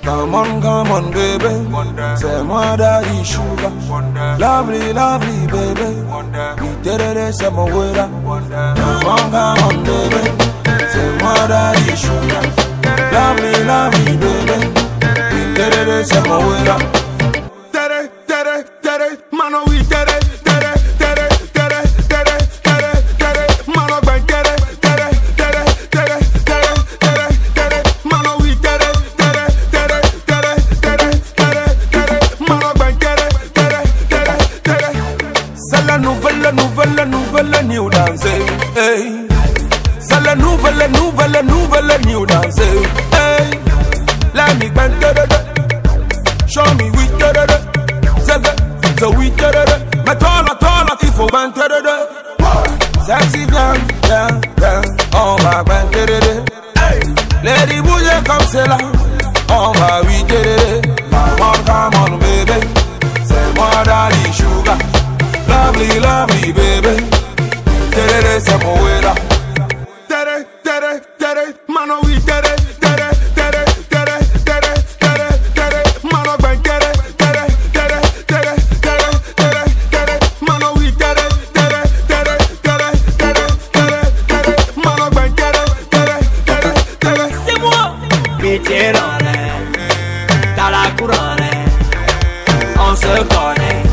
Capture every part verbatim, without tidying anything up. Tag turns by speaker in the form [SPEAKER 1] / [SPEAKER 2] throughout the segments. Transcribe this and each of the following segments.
[SPEAKER 1] Come on, come on, baby. C'est moi daddy sugar. Lovely, lovely, baby. We did it, c'est mon way. Come on, come on, baby. C'est moi daddy sugar. Lovely, lovely, baby. We did it, c'est mon way.
[SPEAKER 2] Tere, tere, tere, mano we tere, tere, tere, tere, tere, tere, tere, mano ben tere, tere, tere, tere, tere, tere, tere, mano we tere, tere, tere, tere, tere, tere, tere, mano ben tere, tere, tere, tere.
[SPEAKER 1] C'est la nouvelle, nouvelle, nouvelle new dance, hey. C'est la nouvelle, nouvelle, nouvelle new dance, hey. Let me bend tere, show me we tere, so we tere, mais toi là, toi là, il faut bend tere, sexy bien, bien, bien, on va bend tere, hey. Lady bouger comme c'est là, on va we tere, come on, come on, baby, c'est moi daddy sugar. Lovely, lovely, baby. Tere, c'est mon way là.
[SPEAKER 2] Tere, tere, tere, mano we tere, tere, tere, tere, tere, tere, tere, mano ben tere, tere, tere, tere, tere, tere, tere, mano we tere, tere, tere, tere, tere, tere, tere, mano ben tere, tere, tere, tere.
[SPEAKER 3] C'est moi. Pitié dans l'air, t'as la couronne, on se connaît.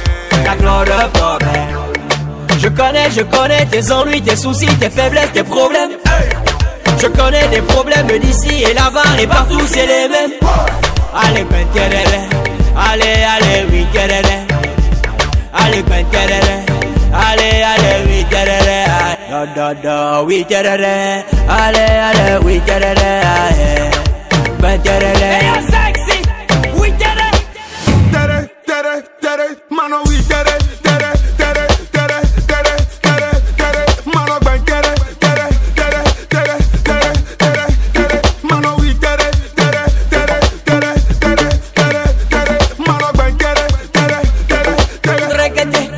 [SPEAKER 3] De problème. Je connais, je connais tes ennuis, tes soucis, tes faiblesses, tes problèmes. Je connais des problèmes d'ici et là-bas et partout c'est les mêmes. Allez ben terere, allez allez oui terere, allez ben terere, allez allez oui terere, da da da oui terere, allez allez oui terere, ben terere. Sexy, oui terere.
[SPEAKER 2] Tere, tere, tere, mano we tere, tere, tere, tere, tere, tere, tere, mano ben tere, tere, tere, tere, tere, tere, tere, mano we tere, tere, tere, tere, tere, tere, tere, mano ben tere, tere, tere, tere.
[SPEAKER 3] Ndrekete,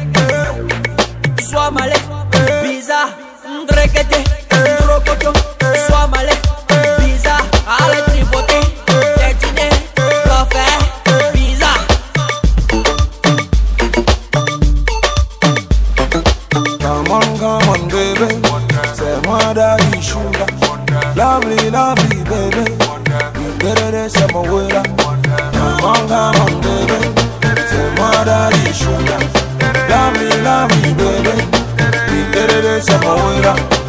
[SPEAKER 3] sois malé, bizarre, ndrekete, ndrokoto, sois malé, bizarre, allez tripoter, tétiner, bluffé, bizarre.
[SPEAKER 1] Come on, come on, baby. C'est moi daddy sugar. Lovely, lovely, baby. Tere, c'est mon way là. Come on, come on, baby. C'est moi daddy sugar. Lovely, lovely, baby. Tere, c'est mon way là.